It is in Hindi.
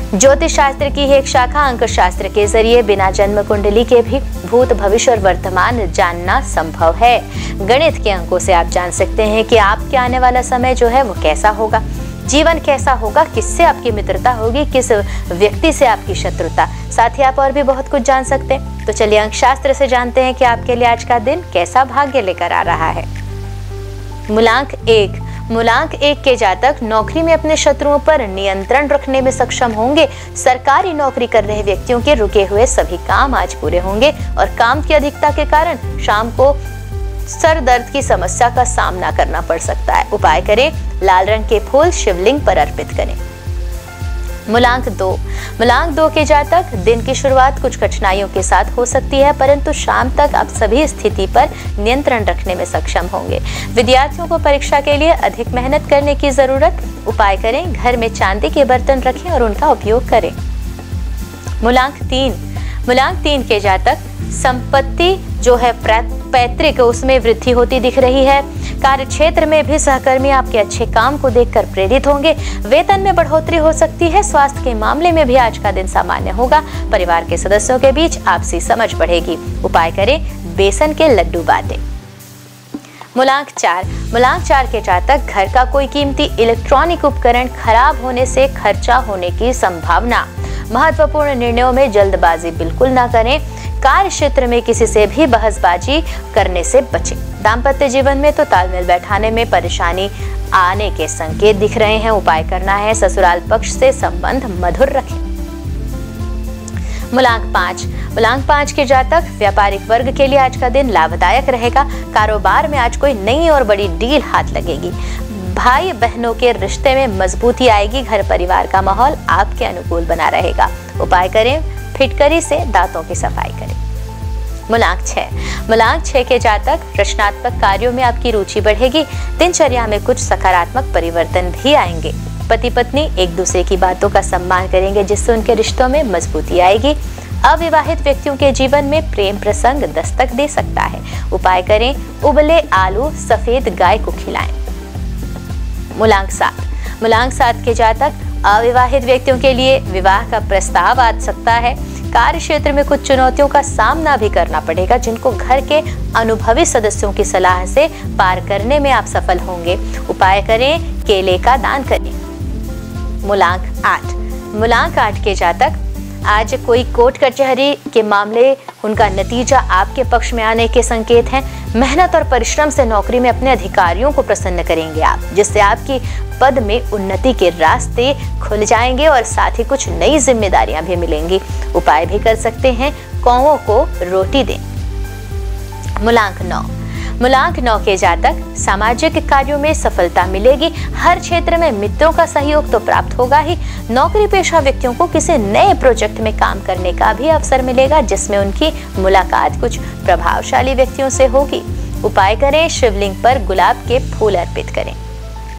ज्योतिष शास्त्र की एक शाखा अंक शास्त्र के जरिए बिना जन्म कुंडली के भी भूत, भविष्य और वर्तमान जानना संभव है। गणित के अंकों से आप जान सकते हैं कि आपके आने वाला समय जो है वो कैसा होगा, जीवन कैसा होगा, किससे आपकी मित्रता होगी, किस व्यक्ति से आपकी शत्रुता। साथ ही आप और भी बहुत कुछ जान सकते हैं। तो चलिए अंक शास्त्र से जानते हैं कि आपके लिए आज का दिन कैसा भाग्य लेकर आ रहा है। मूलांक 1। मूलांक 1 के जातक नौकरी में अपने शत्रुओं पर नियंत्रण रखने में सक्षम होंगे। सरकारी नौकरी कर रहे व्यक्तियों के रुके हुए सभी काम आज पूरे होंगे और काम की अधिकता के कारण शाम को सर दर्द की समस्या का सामना करना पड़ सकता है। उपाय करें, लाल रंग के फूल शिवलिंग पर अर्पित करें। मूलांक 2। मूलांक 2 के जातक दिन की शुरुआत कुछ कठिनाइयों के साथ हो सकती है, परंतु शाम तक आप सभी स्थिति पर नियंत्रण रखने में सक्षम होंगे। विद्यार्थियों को परीक्षा के लिए अधिक मेहनत करने की जरूरत। उपाय करें, घर में चांदी के बर्तन रखें और उनका उपयोग करें। मूलांक 3। मूलांक 3 के जातक संपत्ति जो है पैतृक उसमें वृद्धि होती दिख रही है। कार्य क्षेत्र में भी सहकर्मी आपके अच्छे काम को देखकर प्रेरित होंगे। वेतन में बढ़ोतरी हो सकती है। स्वास्थ्य के मामले में भी आज का दिन सामान्य होगा। परिवार के सदस्यों के बीच आपसी समझ बढ़ेगी। उपाय करें, बेसन के लड्डू बांटें। मूलांक 4। मूलांक 4 के जातक घर का कोई कीमती इलेक्ट्रॉनिक उपकरण खराब होने से खर्चा होने की संभावना। महत्वपूर्ण निर्णयों में जल्दबाजी बिल्कुल ना करें। कार्य क्षेत्र में किसी से भी बहसबाजी करने से बचें। दाम्पत्य जीवन में तो तालमेल बैठाने में परेशानी आने के संकेत दिख रहे हैं। उपाय करना है, ससुराल पक्ष से संबंध मधुर रखें। मूलांक 5। मूलांक 5 के जातक व्यापारिक वर्ग के लिए आज का दिन लाभदायक रहेगा। कारोबार में आज कोई नई और बड़ी डील हाथ लगेगी। भाई बहनों के रिश्ते में मजबूती आएगी। घर परिवार का माहौल आपके अनुकूल बना रहेगा। उपाय करें, फिटकरी से दांतों की सफाई करें। मूलांक 6। मूलांक 6 के जातक रचनात्मक कार्यों में आपकी रुचि बढ़ेगी। दिनचर्या में कुछ सकारात्मक परिवर्तन भी आएंगे। पति पत्नी एक दूसरे की बातों का सम्मान करेंगे, जिससे उनके रिश्तों में मजबूती आएगी। अविवाहित व्यक्तियों के जीवन में प्रेम प्रसंग दस्तक दे सकता है। उपाय करें, उबले आलू सफेद गाय को खिलाएं। मूलांक 7। मूलांक 7 के जातक अविवाहित व्यक्तियों के लिए विवाह का प्रस्ताव आ सकता है। कार्य क्षेत्र में कुछ चुनौतियों का सामना भी करना पड़ेगा, जिनको घर के अनुभवी सदस्यों की सलाह से पार करने में आप सफल होंगे। उपाय करें, केले का दान करें। मूलांक 8। मूलांक 8 के जातक आज कोई कोर्ट कचहरी के मामले उनका नतीजा आपके पक्ष में आने के संकेत हैं। मेहनत और परिश्रम से नौकरी में अपने अधिकारियों को प्रसन्न करेंगे आप, जिससे आपकी पद में उन्नति के रास्ते खुल जाएंगे और साथ ही कुछ नई जिम्मेदारियां भी मिलेंगी। उपाय भी कर सकते हैं, कौवों को रोटी दें। मूलांक 9। मूलांक 9 के जातक सामाजिक कार्यों में सफलता मिलेगी। हर क्षेत्र में मित्रों का सहयोग तो प्राप्त होगा ही, नौकरी पेशा व्यक्तियों को किसी नए प्रोजेक्ट में काम करने का भी अवसर मिलेगा, जिसमें उनकी मुलाकात कुछ प्रभावशाली व्यक्तियों से होगी। उपाय करें, शिवलिंग पर गुलाब के फूल अर्पित करें।